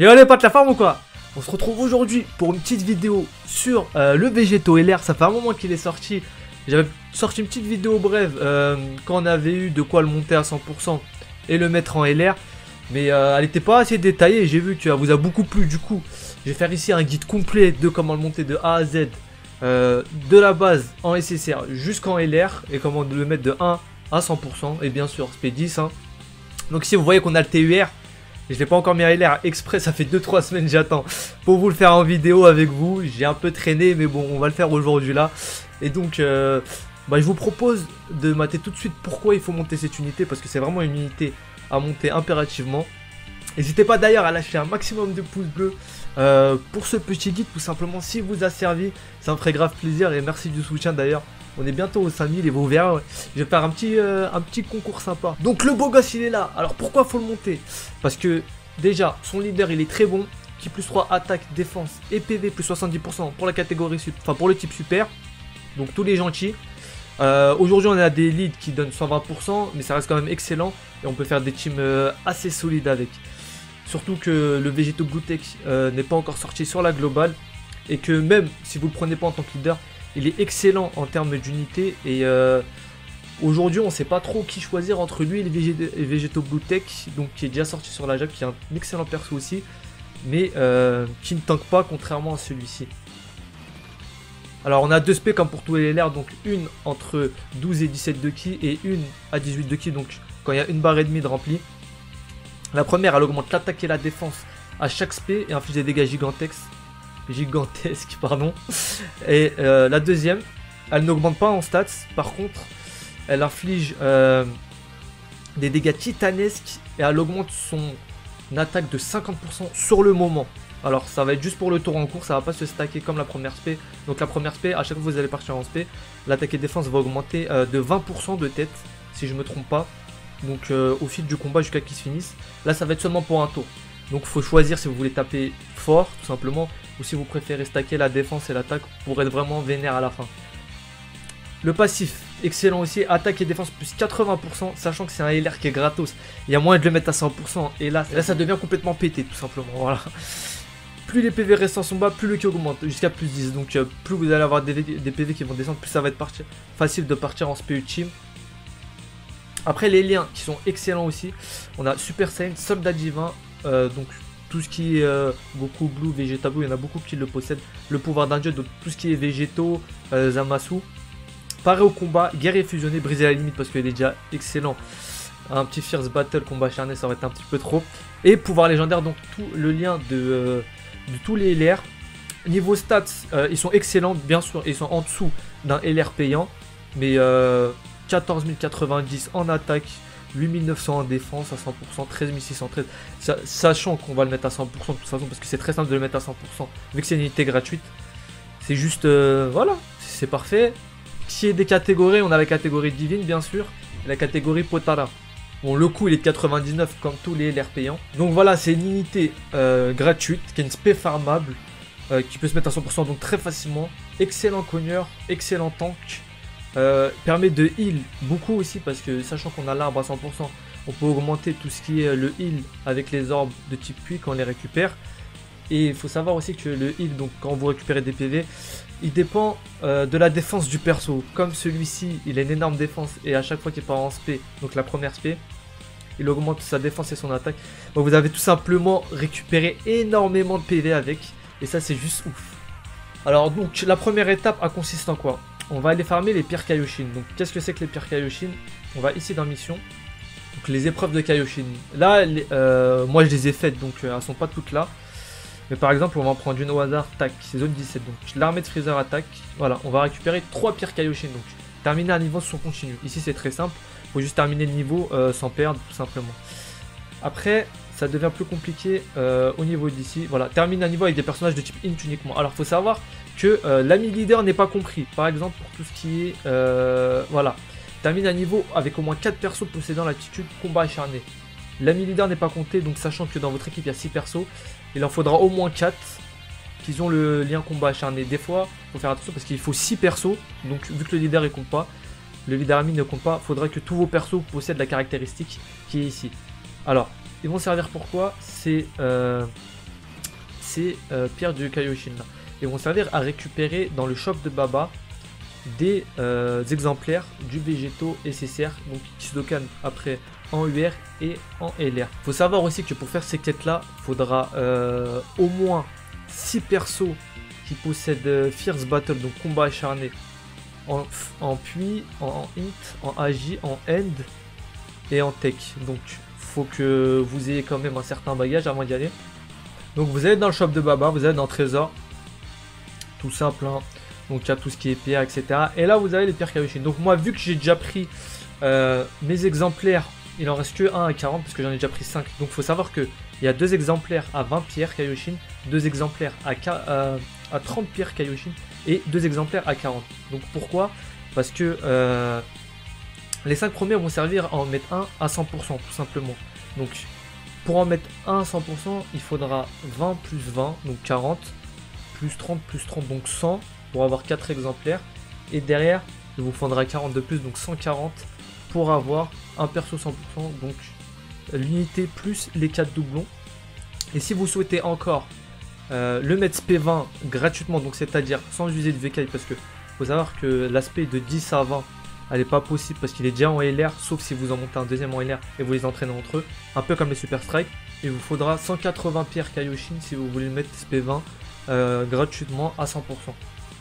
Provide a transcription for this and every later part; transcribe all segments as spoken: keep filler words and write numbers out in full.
Et allez, pas de la forme ou quoi? On se retrouve aujourd'hui pour une petite vidéo sur euh, le Végéto L R. Ça fait un moment qu'il est sorti. J'avais sorti une petite vidéo brève euh, quand on avait eu de quoi le monter à cent pour cent et le mettre en L R. Mais euh, elle n'était pas assez détaillée. J'ai vu qu'elle vous a beaucoup plu. Du coup, je vais faire ici un guide complet de comment le monter de A à Z. Euh, de la base en S S R jusqu'en L R. Et comment le mettre de un à cent pour cent. Et bien sûr, S P dix. Hein. Donc si vous voyez qu'on a le T U R. Je l'ai pas encore mis à L R exprès, ça fait deux trois semaines j'attends pour vous le faire en vidéo avec vous. J'ai un peu traîné mais bon on va le faire aujourd'hui là. Et donc euh, bah, je vous propose de mater tout de suite pourquoi il faut monter cette unité. Parce que c'est vraiment une unité à monter impérativement. N'hésitez pas d'ailleurs à lâcher un maximum de pouces bleus euh, pour ce petit guide tout simplement. Si vous a servi ça me ferait grave plaisir. Et merci du soutien d'ailleurs. On est bientôt aux cinq mille et vous verrez, ouais. Je vais faire un petit, euh, un petit concours sympa. Donc le beau gosse il est là. Alors pourquoi faut le monter? Parce que déjà son leader il est très bon. Qui plus trois attaque, défense et P V plus soixante-dix pour cent pour la catégorie, enfin pour le type super. Donc tous les gentils. Euh, Aujourd'hui on a des leads qui donnent cent vingt pour cent. Mais ça reste quand même excellent. Et on peut faire des teams euh, assez solides avec. Surtout que le Végéto Bluetech euh, n'est pas encore sorti sur la globale. Et que même si vous le prenez pas en tant que leader, il est excellent en termes d'unité. Et euh, aujourd'hui, on ne sait pas trop qui choisir entre lui et le Végéto Bluetech. Donc, qui est déjà sorti sur la Jacques, qui est un excellent perso aussi. Mais euh, qui ne tank pas, contrairement à celui-ci. Alors, on a deux spé comme pour tous les L R. Donc, une entre douze et dix-sept de ki. Et une à dix-huit de ki. Donc, quand il y a une barre et demie de rempli. La première, elle augmente l'attaque et la défense à chaque spé. Et inflige des dégâts gigantesques. gigantesque pardon. Et euh, la deuxième elle n'augmente pas en stats, par contre elle inflige euh, des dégâts titanesques et elle augmente son attaque de cinquante pour cent sur le moment. Alors ça va être juste pour le tour en cours, ça va pas se stacker comme la première spé. Donc la première spé, à chaque fois que vous allez partir en spé, l'attaque et défense va augmenter euh, de vingt pour cent de tête si je me trompe pas. Donc euh, au fil du combat jusqu'à qu'il se finisse. Là ça va être seulement pour un tour. Donc il faut choisir si vous voulez taper fort tout simplement ou si vous préférez stacker la défense et l'attaque pour être vraiment vénère à la fin. Le passif, excellent aussi, attaque et défense plus quatre-vingts pour cent, sachant que c'est un L R qui est gratos. Il y a moyen de le mettre à cent pour cent et là, là ça devient complètement pété tout simplement. Voilà. Plus les P V restants sont bas, plus le qui augmente jusqu'à plus dix. Donc euh, plus vous allez avoir des, des P V qui vont descendre, plus ça va être partir, facile de partir en spé ultime. Après les liens qui sont excellents aussi, on a Super Saiyan, Soldat Divin, euh, donc tout ce qui est euh, Goku Blue, Vegeta Blue, il y en a beaucoup qui le possèdent. Le pouvoir d'un dieu, donc tout ce qui est Végéto, euh, Zamasu. Paré au combat, guerrier fusionné, briser la limite parce qu'il est déjà excellent. Un petit Fierce Battle, combat acharné, ça aurait été un petit peu trop. Et pouvoir légendaire, donc tout le lien de, euh, de tous les L R. Niveau stats, euh, ils sont excellents, bien sûr, ils sont en dessous d'un L R payant. Mais euh, quatorze mille quatre-vingt-dix en attaque. huit mille neuf cents en défense à cent pour cent, treize mille six cent treize, sachant qu'on va le mettre à cent pour cent de toute façon parce que c'est très simple de le mettre à cent pour cent vu que c'est une unité gratuite. C'est juste, euh, voilà, c'est parfait. Qui est des catégories, on a la catégorie divine bien sûr, et la catégorie Potara. Bon, le coût il est de quatre-vingt-dix-neuf comme tous les L R payants. Donc voilà, c'est une unité euh, gratuite qui est une spé farmable euh, qui peut se mettre à cent pour cent donc très facilement. Excellent cogneur, excellent tank. Euh, permet de heal beaucoup aussi parce que sachant qu'on a l'arbre à cent pour cent on peut augmenter tout ce qui est le heal avec les orbes de type puits quand on les récupère. Et il faut savoir aussi que le heal, donc quand vous récupérez des P V, il dépend euh, de la défense du perso. Comme celui-ci il a une énorme défense et à chaque fois qu'il part en spé, donc la première spé, il augmente sa défense et son attaque. Donc vous avez tout simplement récupéré énormément de P V avec et ça c'est juste ouf. Alors donc la première étape a consiste en quoi? On va aller farmer les pierres Kaioshin. Donc qu'est-ce que c'est que les pierres Kaioshin? On va ici dans mission. Donc les épreuves de Kaioshin. Là, les, euh, moi je les ai faites, donc euh, elles sont pas toutes là. Mais par exemple, on va en prendre une au hasard. Tac, c'est zone dix-sept. Donc l'armée de Freezer attaque. Voilà, on va récupérer trois pierres Kaioshin. Donc terminer un niveau sur continu. Ici c'est très simple. Il faut juste terminer le niveau euh, sans perdre, tout simplement. Après, ça devient plus compliqué euh, au niveau d'ici. Voilà, termine un niveau avec des personnages de type int uniquement. Alors, il faut savoir que euh, l'ami leader n'est pas compris. Par exemple, pour tout ce qui est... Euh, voilà. Termine un niveau avec au moins quatre persos possédant l'attitude combat acharné. L'ami leader n'est pas compté, donc sachant que dans votre équipe, il y a six persos, il en faudra au moins quatre qui ont le lien combat acharné. Des fois, il faut faire attention parce qu'il faut six persos. Donc, vu que le leader ne compte pas, le leader ami ne compte pas, il faudrait que tous vos persos possèdent la caractéristique qui est ici. Alors, ils vont servir pour quoi? C'est... Euh, ces euh, pierres du Kaioshin là. Et vont servir à récupérer dans le shop de Baba des euh, exemplaires du végétaux S S R, donc qui se docanent après en U R et en L R. Faut savoir aussi que pour faire ces quêtes là, il faudra euh, au moins six persos qui possèdent euh, Fierce Battle, donc combat acharné, en, en Pui, en, en Int, en Agi, en End et en Tech. Donc faut que vous ayez quand même un certain bagage avant d'y aller. Donc vous allez dans le shop de Baba, vous allez dans le trésor, tout simple, hein. Donc il y a tout ce qui est pierre, et cetera. Et là vous avez les pierres Kaioshin. Donc moi, vu que j'ai déjà pris euh, mes exemplaires, il en reste que un à quarante parce que j'en ai déjà pris cinq. Donc il faut savoir que il y a deux exemplaires à vingt pierres Kaioshin, deux exemplaires à, euh, à trente pierres Kaioshin et deux exemplaires à quarante. Donc pourquoi? Parce que euh, les cinq premiers vont servir à en mettre un à cent pour cent tout simplement. Donc pour en mettre un à cent pour cent, il faudra vingt plus vingt, donc quarante, plus trente plus trente, donc cent pour avoir quatre exemplaires. Et derrière, il vous faudra quarante de plus, donc cent quarante pour avoir un perso cent pour cent, donc l'unité plus les quatre doublons. Et si vous souhaitez encore euh, le mettre S P vingt gratuitement, donc c'est-à-dire sans user de V K, parce que faut savoir que l'aspect de dix à vingt, elle n'est pas possible parce qu'il est déjà en L R, sauf si vous en montez un deuxième en L R et vous les entraînez entre eux, un peu comme les Super Strike. Il vous faudra cent quatre-vingts pierres Kaioshin si vous voulez le mettre S P vingt euh, gratuitement à cent pour cent.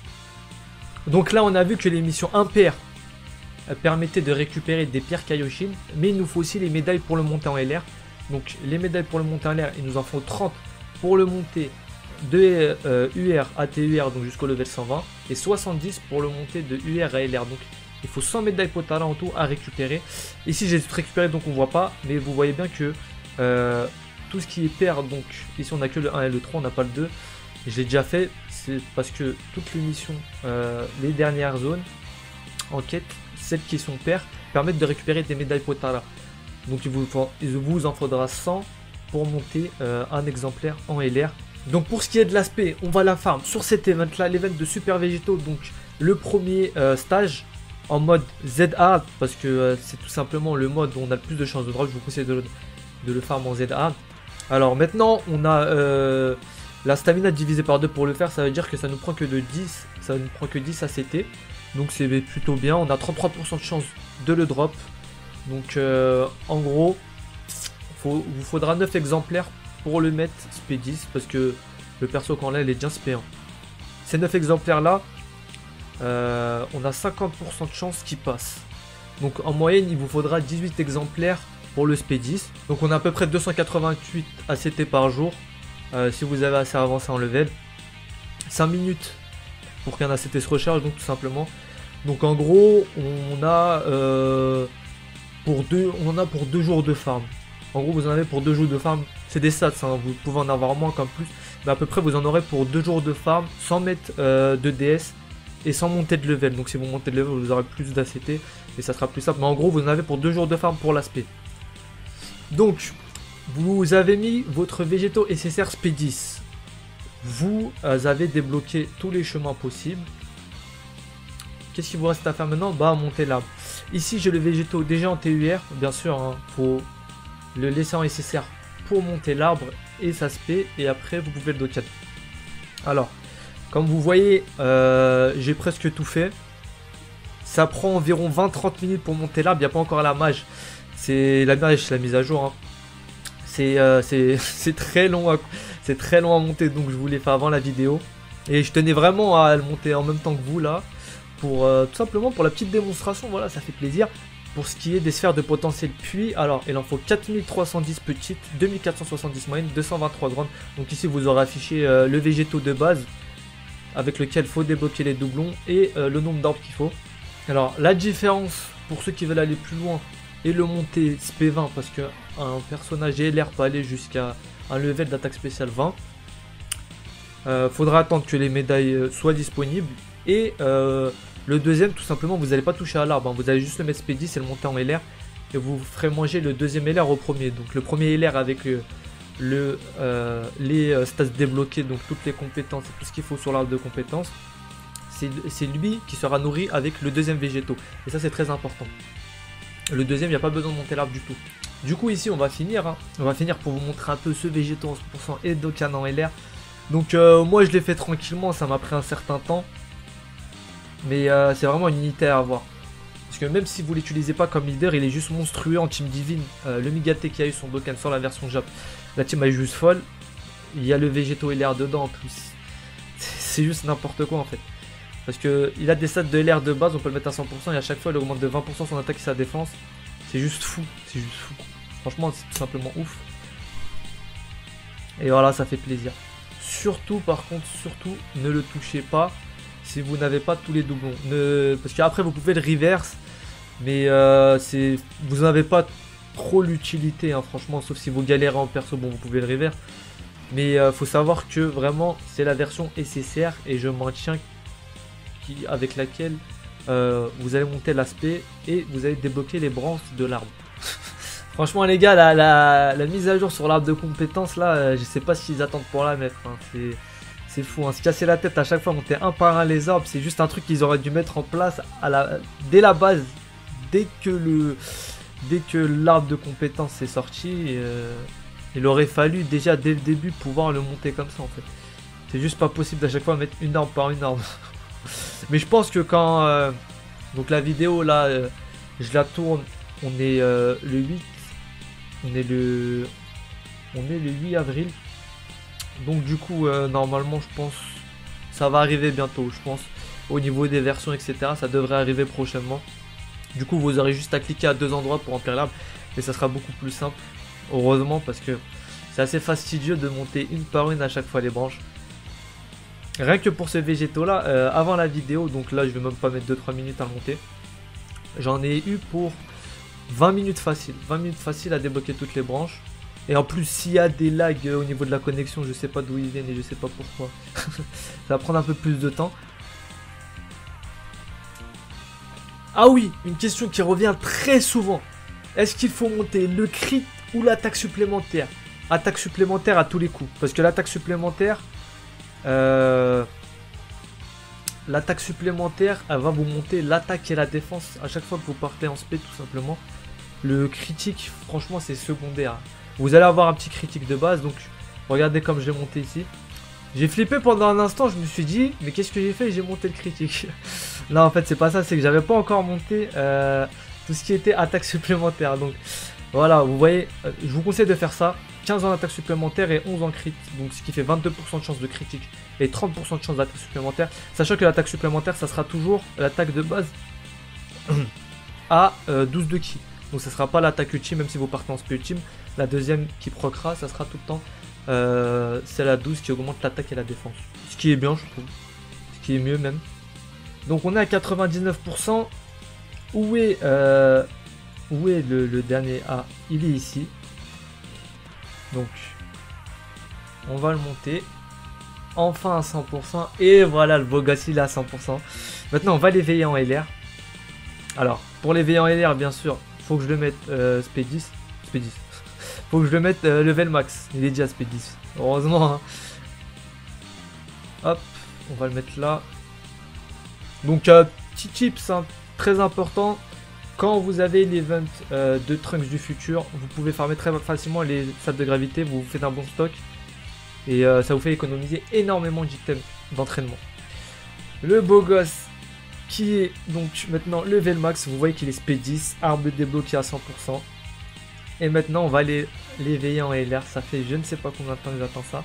Donc là on a vu que les missions impaires permettaient de récupérer des pierres Kaioshin, mais il nous faut aussi les médailles pour le monter en L R. Donc les médailles pour le monter en L R, il nous en faut trente pour le monter de euh, U R à T U R, donc jusqu'au level cent vingt, et soixante-dix pour le monter de U R à L R. Donc il faut cent médailles Potala en tout à récupérer. Ici j'ai tout récupéré donc on voit pas, mais vous voyez bien que euh, tout ce qui est pair, donc ici on a que le un et le trois, on n'a pas le deux. Je l'ai déjà fait, c'est parce que toutes les missions, euh, les dernières zones en quête, celles qui sont paires, permettent de récupérer des médailles Potala. Donc il vous, il vous en faudra cent pour monter euh, un exemplaire en L R. Donc pour ce qui est de l'aspect, on va la farm sur cet event là, l'event de Super Végétaux, donc le premier euh, stage en mode Z A, parce que euh, c'est tout simplement le mode où on a le plus de chances de drop. Je vous conseille de le, de le farm en Z A. Alors maintenant on a euh, la stamina divisée par deux pour le faire, ça veut dire que ça nous prend que de dix, ça nous prend que dix A C T, donc c'est plutôt bien. On a trente-trois pour cent de chance de le drop, donc euh, en gros faut, vous faudra neuf exemplaires pour le mettre S P dix, parce que le perso qu'on a il est déjà S P un. Ces neuf exemplaires là, euh, on a cinquante pour cent de chance qu'ils passent, donc en moyenne il vous faudra dix-huit exemplaires pour le S P dix, donc on a à peu près deux cent quatre-vingt-huit A C T par jour. Euh, si vous avez assez avancé en level, cinq minutes pour qu'un A C T se recharge, donc tout simplement. Donc en gros on a euh, pour deux on a pour deux jours de farm. En gros vous en avez pour deux jours de farm. C'est des stats, hein, vous pouvez en avoir moins comme plus, mais à peu près vous en aurez pour deux jours de farm sans mettre euh, de D S et sans monter de level. Donc si vous montez de level vous aurez plus d'A C T et ça sera plus simple, mais en gros vous en avez pour deux jours de farm pour l'aspect. Donc vous avez mis votre végétaux S S R S P dix. Vous avez débloqué tous les chemins possibles. Qu'est-ce qu'il vous reste à faire maintenant? Bah monter l'arbre. Ici j'ai le végétaux déjà en T U R. Bien sûr, hein, faut le laisser en S S R pour monter l'arbre et sa S P. Et après vous pouvez le docker. Alors, comme vous voyez, euh, j'ai presque tout fait. Ça prend environ vingt à trente minutes pour monter l'arbre. Il n'y a pas encore la mage. C'est la mage, la mise à jour. Hein. C'est euh, très long à, c'est très long à monter, donc je vous l'ai fait avant la vidéo et je tenais vraiment à le monter en même temps que vous là pour euh, tout simplement pour la petite démonstration. Voilà, ça fait plaisir. Pour ce qui est des sphères de potentiel, puis alors il en faut quatre mille trois cent dix petites, deux mille quatre cent soixante-dix moyennes, deux cent vingt-trois grandes. Donc ici vous aurez affiché euh, le végétaux de base avec lequel il faut débloquer les doublons et euh, le nombre d'arbres qu'il faut. Alors la différence pour ceux qui veulent aller plus loin et le monter S P vingt, parce que un personnage L R peut aller jusqu'à un level d'attaque spéciale vingt. Euh, faudra attendre que les médailles soient disponibles. Et euh, le deuxième, tout simplement, vous n'allez pas toucher à l'arbre, hein. Vous allez juste le mettre S P dix et le monter en L R. Et vous ferez manger le deuxième L R au premier. Donc le premier L R avec le, le, euh, les stats débloqués, donc toutes les compétences et tout ce qu'il faut sur l'arbre de compétences. C'est lui qui sera nourri avec le deuxième végétaux. Et ça c'est très important. Le deuxième, il n'y a pas besoin de monter l'arbre du tout. Du coup ici on va finir, hein. On va finir pour vous montrer un peu ce végétaux en cent pour cent et Dokkan en L R. Donc euh, moi je l'ai fait tranquillement, ça m'a pris un certain temps. Mais euh, c'est vraiment une unité à avoir. Parce que même si vous l'utilisez pas comme leader, il est juste monstrueux en team divine. Euh, le Migate qui a eu son Dokkan sur la version Jap, la team est juste folle. Il y a le Végéto L R dedans en plus. C'est juste n'importe quoi en fait. Parce que il a des stats de L R de base, on peut le mettre à cent pour cent et à chaque fois il augmente de vingt pour cent son attaque et sa défense. C'est juste fou, c'est juste fou. Franchement c'est tout simplement ouf. Et voilà, ça fait plaisir. Surtout par contre, surtout ne le touchez pas si vous n'avez pas tous les doublons. Ne... Parce qu'après vous pouvez le reverse, mais euh, c'est vous n'avez pas trop l'utilité, hein, franchement, sauf si vous galérez en perso, bon vous pouvez le reverse. Mais euh, faut savoir que vraiment c'est la version S S R et je maintiens qui, avec laquelle euh, vous allez monter l'aspect et vous allez débloquer les branches de l'arbre. Franchement les gars, la, la, la mise à jour sur l'arbre de compétences là, euh, je sais pas ce qu'ils attendent pour la mettre, hein. C'est... C'est fou, hein. Se casser la tête à chaque fois, monter un par un les arbres, c'est juste un truc qu'ils auraient dû mettre en place à la... dès la base, dès que le, dès que l'arbre de compétences est sorti, euh... il aurait fallu déjà dès le début pouvoir le monter comme ça en fait. C'est juste pas possible à chaque fois mettre une arbre par une arbre. Mais je pense que quand euh... donc la vidéo là, euh... je la tourne, on est euh, le huit, on est le, on est le huit avril. Donc du coup euh, normalement je pense ça va arriver bientôt, je pense au niveau des versions etc, ça devrait arriver prochainement. Du coup vous aurez juste à cliquer à deux endroits pour remplir l'arbre et ça sera beaucoup plus simple, heureusement, parce que c'est assez fastidieux de monter une par une à chaque fois les branches. Rien que pour ce végétaux là, euh, avant la vidéo, donc là je vais même pas mettre deux trois minutes à le monter, j'en ai eu pour vingt minutes facile, vingt minutes facile à débloquer toutes les branches. Et en plus, s'il y a des lags au niveau de la connexion, je sais pas d'où ils viennent et je sais pas pourquoi. Ça va prendre un peu plus de temps. Ah oui, une question qui revient très souvent. Est-ce qu'il faut monter le crit ou l'attaque supplémentaire? Attaque supplémentaire à tous les coups. Parce que l'attaque supplémentaire... Euh, l'attaque supplémentaire, elle va vous monter l'attaque et la défense à chaque fois que vous partez en spé, tout simplement. Le critique, franchement, c'est secondaire. Vous allez avoir un petit critique de base, donc regardez comme je l'ai monté ici. J'ai flippé pendant un instant, je me suis dit, mais qu'est-ce que j'ai fait? J'ai monté le critique. Non, en fait, c'est pas ça, c'est que j'avais pas encore monté euh, tout ce qui était attaque supplémentaire. Donc voilà, vous voyez, euh, je vous conseille de faire ça. quinze en attaque supplémentaire et onze en crit. Donc ce qui fait vingt-deux pour cent de chance de critique et trente pour cent de chance d'attaque supplémentaire. Sachant que l'attaque supplémentaire, ça sera toujours l'attaque de base à euh, douze de ki. Donc ça sera pas l'attaque ultime, même si vous partez en spé ultime. La deuxième qui procra, ça sera tout le temps euh, celle à douze qui augmente l'attaque et la défense. Ce qui est bien, je trouve. Ce qui est mieux même. Donc on est à quatre-vingt-dix-neuf pour cent. Où est, euh, où est le, le dernier? Ah, il est ici. Donc on va le monter. Enfin à cent pour cent. Et voilà, le beau gosse, il est à cent pour cent. Maintenant on va l'éveiller en L R. Alors, pour l'éveiller en L R, bien sûr, faut que je le mette euh, spé dix. spé dix. Faut que je le mette euh, level max. Il est déjà spé dix. Heureusement. Hein. Hop, on va le mettre là. Donc, euh, petit tips hein, très important. Quand vous avez l'event euh, de Trunks du futur, vous pouvez farmer très facilement les salles de gravité. Vous faites un bon stock. Et euh, ça vous fait économiser énormément d'items d'entraînement. Le beau gosse qui est donc maintenant level max. Vous voyez qu'il est spé dix. Arbre débloqué à cent pour cent. Et maintenant on va aller l'éveiller en L R. Ça fait je ne sais pas combien de temps que j'attends ça.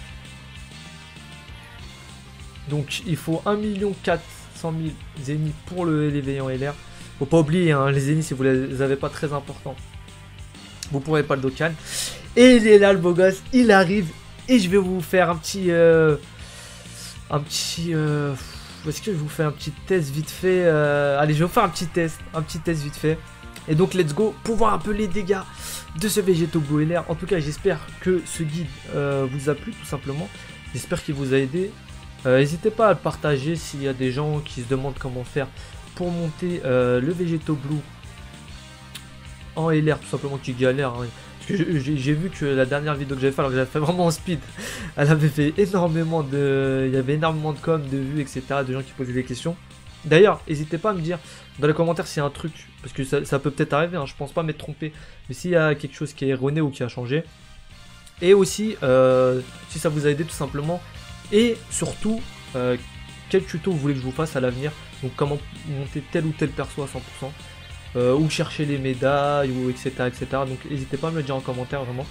Donc il faut un million quatre cent mille zéniths pour le l'éveiller en L R. Faut pas oublier hein, les zéniths si vous les avez pas très importants. Vous pourrez pas le Dokkan. Et il est là le beau gosse. Il arrive. Et je vais vous faire un petit... Euh, un petit... Euh, Est-ce que je vous fais un petit test vite fait euh, Allez je vais vous faire un petit test. Un petit test vite fait. Et donc let's go pour voir un peu les dégâts de ce Végéto Blue L R. En tout cas j'espère que ce guide euh, vous a plu tout simplement. J'espère qu'il vous a aidé. euh, N'hésitez pas à le partager s'il y a des gens qui se demandent comment faire pour monter euh, le Végéto Blue en L R tout simplement, qui galère hein. J'ai vu que la dernière vidéo que j'avais fait, alors que j'avais fait vraiment en speed, elle avait fait énormément de... Il y avait énormément de com, de vues, et cetera. De gens qui posaient des questions. D'ailleurs, n'hésitez pas à me dire dans les commentaires s'il y a un truc, parce que ça, ça peut peut-être arriver, hein, je pense pas m'être trompé. Mais s'il y a quelque chose qui est erroné ou qui a changé, Et aussi, euh, si ça vous a aidé tout simplement. Et surtout, euh, quel tuto vous voulez que je vous fasse à l'avenir. Donc comment monter tel ou tel perso à cent pour cent. Euh, ou chercher les médailles, ou etc. etc. Donc n'hésitez pas à me le dire en commentaire vraiment.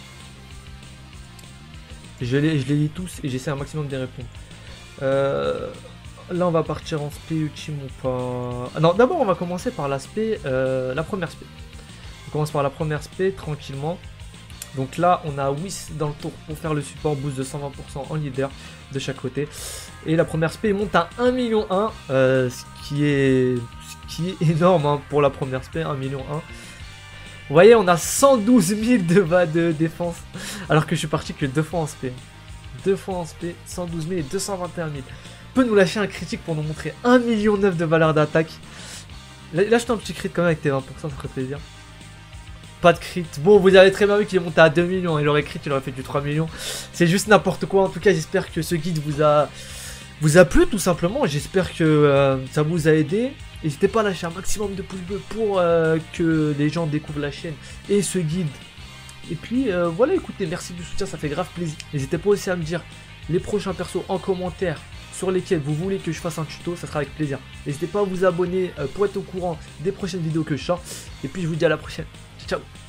Je les, je les lis tous et j'essaie un maximum d'y répondre. Euh, là on va partir en spé ultime ou pas. Ah, non, d'abord on va commencer par l'aspect, euh, la première spé. On commence par la première spé tranquillement. Donc là on a Whis dans le tour pour faire le support, boost de cent vingt pour cent en leader de chaque côté. Et la première spé monte à un million un, euh, ce qui est, ce qui est énorme hein, pour la première spé, un million un. Vous voyez, on a cent douze mille de bas de défense, alors que je suis parti que deux fois en spé. Deux fois en spé, cent douze mille et deux cent vingt et un mille. Peut nous lâcher un critique pour nous montrer un million neuf de valeur d'attaque. Lâche un petit crit quand même avec tes vingt pour cent, ça ferait plaisir. Pas de crit. Bon, vous avez très bien vu qu'il est monté à deux millions. Il aurait crit, il aurait fait du trois millions. C'est juste n'importe quoi. En tout cas, j'espère que ce guide vous a, vous a plu tout simplement. J'espère que euh, ça vous a aidé. N'hésitez pas à lâcher un maximum de pouces bleus pour euh, que les gens découvrent la chaîne et ce guide. Et puis euh, voilà, écoutez, merci du soutien, ça fait grave plaisir. N'hésitez pas aussi à me dire les prochains persos en commentaire sur lesquels vous voulez que je fasse un tuto, ça sera avec plaisir. N'hésitez pas à vous abonner euh, pour être au courant des prochaines vidéos que je sors. Et puis je vous dis à la prochaine. Ciao, ciao.